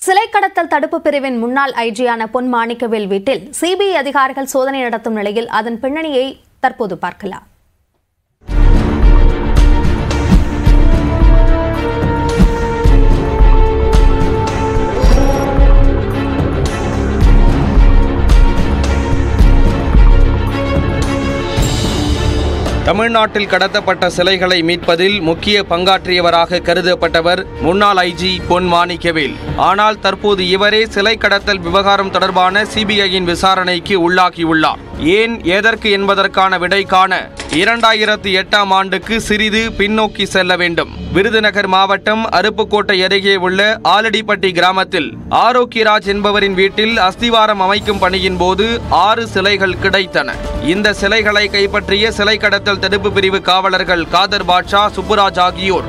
சிலை கடத்தல் தடுப்பு பிரிவின் முன்னாள் ஐஜியான பொன் மாணிக்கவேல் வீட்டில் சிபிஐ அதிகாரிகள் சோதனை நடத்தும் நிலையில் அதன் பின்னணியை தற்போது பார்க்கலாம். தமிழ்நாட்டில் கடத்தப்பட்ட சிலைகளை மீட்பதில் முக்கிய பங்காற்றியவராக கருதப்பட்டவர் முன்னாள் ஐஜி பொன் மாணிக்கவேல். ஆனால் தற்போது இவரே சிலை கடத்தல் விவகாரம் தொடர்பான சிபிஐயின் விசாரணைக்கு உள்ளாகியுள்ளார். ஏன் எதற்கு என்பதற்கான விடை காண 2008ஆம் ஆண்டுக்கு சிறிது பின்னோக்கி செல்ல வேண்டும். விருதுநகர் மாவட்டம் அருப்புக்கோட்டை அருகே உள்ள ஆலடிப்பட்டி கிராமத்தில் ஆரோக்கியராஜ் என்பவரின் வீட்டில் அஸ்திவாரம் அமைக்கும் பணியின் போது 6 சிலைகள் கிடைத்தன. இந்த சிலைகளை கைப்பற்றிய சிலை கடத்தல் தடுப்பு பிரிவு காவலர்கள் காதர் பாட்ஷா, சுப்புராஜ் ஆகியோர்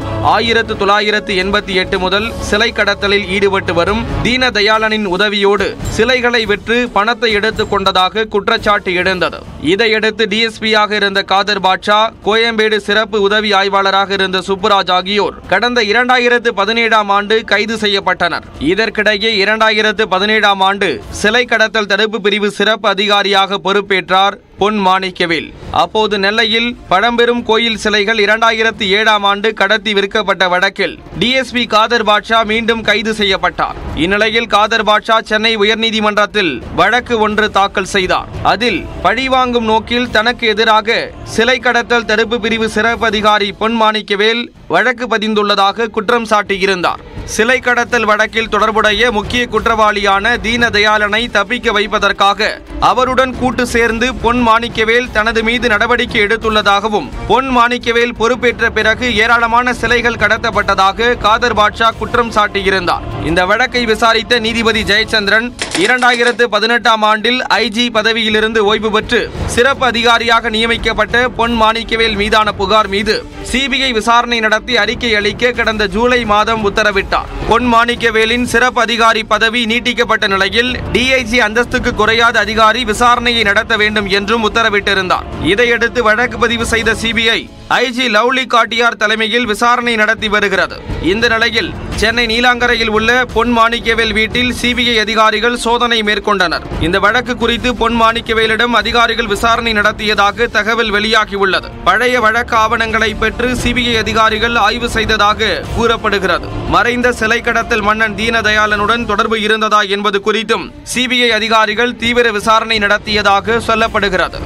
1988 முதல் சிலை கடத்தலில் ஈடுபட்டு வரும் தீனதயாளனின் உதவியோடு சிலைகளை விற்று பணத்தை எடுத்துக் கொண்டதாக குற்றச்சாட்டு எழுந்தது. இதையடுத்து டிஎஸ்பியாக இருந்த காதர் பாட்ஷா, கோயம்பேடு சிறப்பு உதவி ஆய்வாளராக இருந்த சுப்புராஜ் ஆகியோர் கடந்த 2017ஆம் ஆண்டு கைது செய்யப்பட்டனர். இதற்கிடையே 2017ஆம் ஆண்டு சிலை கடத்தல் தடுப்பு பிரிவு சிறப்பு அதிகாரியாக பொறுப்பேற்றார் பொன் மாணிக்கவேல். அப்போது நெல்லையில் பழம்பெரும் கோயில் சிலைகள் 2007ஆம் ஆண்டு கடத்தி விற்கப்பட்ட வழக்கில் டிஎஸ்பி காதர் பாட்ஷா மீண்டும் கைது செய்யப்பட்டார். இந்நிலையில் காதர் பாட்ஷா சென்னை உயர்நீதிமன்றத்தில் வழக்கு ஒன்று தாக்கல் செய்தார். அதில் பழிவாங்கும் நோக்கில் தனக்கு எதிராக சிலை கடத்தல் தடுப்பு பிரிவு சிறப்பு அதிகாரி பொன் மாணிக்கவேல் வழக்கு பதிந்துள்ளதாக குற்றம் சாட்டியிருந்தார். சிலை கடத்தல் வழக்கில் தொடர்புடைய முக்கிய குற்றவாளியான தீனதயாளனை தப்பிக்க வைப்பதற்காக அவருடன் கூட்டு சேர்ந்து பொன் மாணிக்கவேல் தனது மீது நடவடிக்கை எடுத்துள்ளதாகவும், பொன் மாணிக்கவேல் பொறுப்பேற்ற பிறகு ஏராளமான சிலைகள் கடத்தப்பட்டதாக காதர் பாட்ஷா குற்றம் சாட்டியிருந்தார். இந்த வழக்கை விசாரித்த நீதிபதி ஜெயச்சந்திரன் 2018ஆம் ஆண்டில் ஐஜி பதவியிலிருந்து ஓய்வு பெற்று சிறப்பு அதிகாரியாக நியமிக்கப்பட்ட பொன் மாணிக்கவேல் மீதான புகார் மீது சிபிஐ விசாரணை நடத்தி அறிக்கை அளிக்க கடந்த ஜூலை மாதம் உத்தரவிட்டார். பொன் மாணிக்கவேலின் சிறப்பு அதிகாரி பதவி நீட்டிக்கப்பட்ட நிலையில் டிஐஜி அந்தஸ்துக்கு குறையாத அதிகாரி விசாரணையை நடத்த வேண்டும் என்றும் உத்தரவிட்டிருந்தார். இதையடுத்து வழக்கு பதிவு செய்த சிபிஐ ஐஜி லவ்லி காட்டியார் தலைமையில் விசாரணை நடத்தி வருகிறது. இந்த நிலையில் சென்னை நீலாங்கரையில் உள்ள பொன் மாணிக்கவேல் வீட்டில் சிபிஐ அதிகாரிகள் சோதனை மேற்கொண்டனர். இந்த வழக்கு குறித்து பொன் மாணிக்கவேலிடம் அதிகாரிகள் விசாரணை நடத்தியதாக தகவல் வெளியாகியுள்ளது. பழைய வழக்கு ஆவணங்களை பெற்று சிபிஐ அதிகாரிகள் ஆய்வு செய்ததாக கூறப்படுகிறது. மறைந்த சிலை கடத்தல் மன்னன் தீனதயாளனுடன் தொடர்பு இருந்ததா என்பது குறித்தும் சிபிஐ அதிகாரிகள் தீவிர விசாரணை நடத்தியதாக சொல்லப்படுகிறது.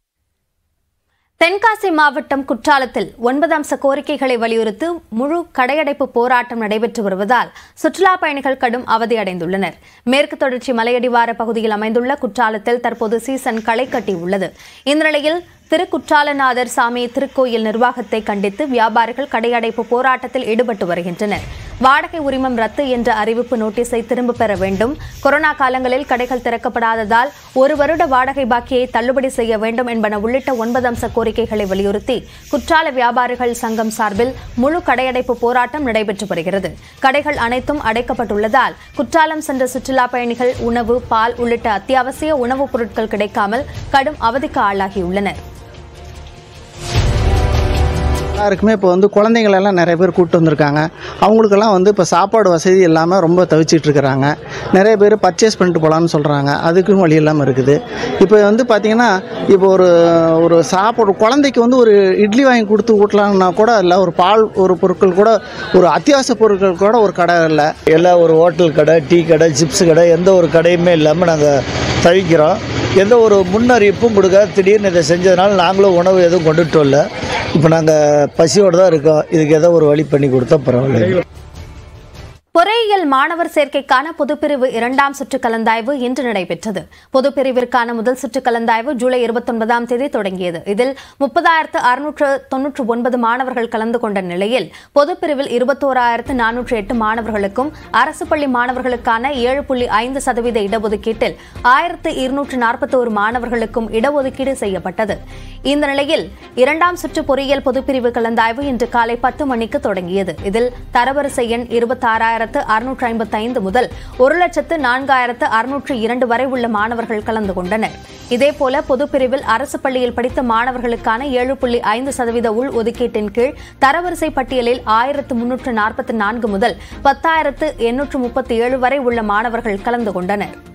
தென்காசி மாவட்டம் குற்றாலத்தில் 9 அம்ச கோரிக்கைகளை வலியுறுத்தி முழு கடையடைப்பு போராட்டம் நடைபெற்று வருவதால் சுற்றுலா பயணிகள் கடும் அவதியடைந்துள்ளனர். மேற்கு தொடர்ச்சி மலையடிவார பகுதியில் அமைந்துள்ள குற்றாலத்தில் தற்போது சீசன் களை கட்டியுள்ளது. இந்த நிலையில் திருக்குற்றாலநாதர் சாமி திருக்கோயில் நிர்வாகத்தை கண்டித்து வியாபாரிகள் கடையடைப்பு போராட்டத்தில் ஈடுபட்டு வருகின்றனர். வாடகை உரிமம் ரத்து என்ற அறிவிப்பு நோட்டீஸை திரும்ப பெற வேண்டும். கொரோனா காலங்களில் கடைகள் திறக்கப்படாததால் 1 வருட வாடகை பாக்கியை தள்ளுபடி செய்ய வேண்டும் என்பன உள்ளிட்ட 9 அம்ச கோரிக்கைகளை வலியுறுத்தி குற்றால வியாபாரிகள் சங்கம் சார்பில் முழு கடையடைப்பு போராட்டம் நடைபெற்று வருகிறது. கடைகள் அனைத்தும் அடைக்கப்பட்டுள்ளதால் குற்றாலம் சென்ற சுற்றுலா பயணிகள் உணவு, பால் உள்ளிட்ட அத்தியாவசிய உணவுப் பொருட்கள் கிடைக்காமல் கடும் அவதிக்கு ஆளாகியுள்ளனர். எல்லாருக்குமே இப்போ குழந்தைங்களெல்லாம் நிறைய பேர் கூப்பிட்டு வந்திருக்காங்க. அவங்களுக்கெல்லாம் இப்போ சாப்பாடு வசதி இல்லாமல் ரொம்ப தவிச்சிட்டு இருக்கிறாங்க. நிறைய பேர் பர்ச்சேஸ் பண்ணிட்டு போகலான்னு சொல்கிறாங்க. அதுக்கும் வழி இல்லாமல் இருக்குது. இப்போ பார்த்தீங்கன்னா இப்போ ஒரு சாப்பாடு குழந்தைக்கு ஒரு இட்லி வாங்கி கொடுத்து ஊட்டலாம்னா கூட இல்லை, ஒரு பால் ஒரு பொருட்கள் கூட, ஒரு அத்தியாவசிய பொருட்கள் கூட ஒரு கடை இல்லை. எல்லாம் ஒரு ஹோட்டல் கடை, டீ கடை, சிப்ஸ் கடை, எந்த ஒரு கடையுமே இல்லாமல் நாங்கள் தவிக்கிறோம். எந்த ஒரு முன்னறிவிப்பும் கொடுக்க திடீர்னு இதை செஞ்சதுனால நாங்களும் உணவு எதுவும் கொண்டுட்டு வரல. இப்போ நாங்கள் பசியோடு தான் இருக்கோம். இதுக்கு ஏதோ ஒரு வழி பண்ணி கொடுத்தா பரவாயில்ல. பொறியியல் மாணவர் சேர்க்கைக்கான பொதுப்பிரிவு 2ஆம் சுற்று கலந்தாய்வு இன்று நடைபெற்றது. பொதுப்பிரிவிற்கான முதல் சுற்று கலந்தாய்வு ஜூலை 29ஆம் தேதி தொடங்கியது. இதில் 30,699 மாணவர்கள் கலந்து கொண்ட நிலையில் பொதுப்பிரிவில் 21,408 மாணவர்களுக்கும் அரசு பள்ளி மாணவர்களுக்கான 7.5% இடஒதுக்கீட்டில் 1,241 மாணவர்களுக்கும் இடஒதுக்கீடு செய்யப்பட்டது. இந்த நிலையில் 2ஆம் சுற்று பொறியியல் பொதுப்பிரிவு கலந்தாய்வு இன்று காலை 10 மணிக்கு தொடங்கியது. இதில் தரவரிசை எண் 26,000 9,655 முதல் 1,04,602 வரை உள்ள மாணவர்கள் கலந்து கொண்டனர். இதேபோல பொதுப்பிரிவில் அரசு பள்ளியில் படித்த மாணவர்களுக்கான 7.5% உள் ஒதுக்கீட்டின் கீழ் தரவரிசை பட்டியலில் 1,344 முதல் 10,837 வரை உள்ள மாணவர்கள் கலந்து கொண்டனர்.